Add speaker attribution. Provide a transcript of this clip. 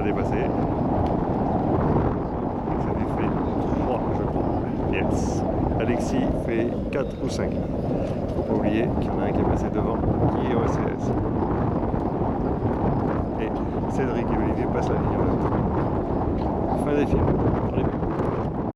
Speaker 1: dépassé. Ça fait 3, je crois. Yes. Alexis fait 4 ou 5. Faut pas oublier qu'il y en a un qui est passé devant, qui est au SCS. Et Cédric et Olivier passent la ligne en même temps. Fin des films.